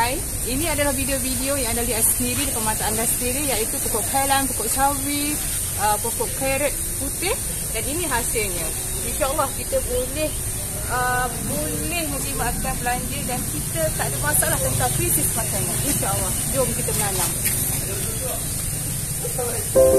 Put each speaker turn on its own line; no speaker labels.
guys, ini adalah video-video yang anda lihat sendiri depan mata anda sendiri, iaitu pokok kailan, pokok sawi, pokok carrot putih, dan ini hasilnya. InsyaAllah kita boleh menjimatkan belanja dan kita tak ada masalah tentang krisis makanan. InsyaAllah, jom kita menanam.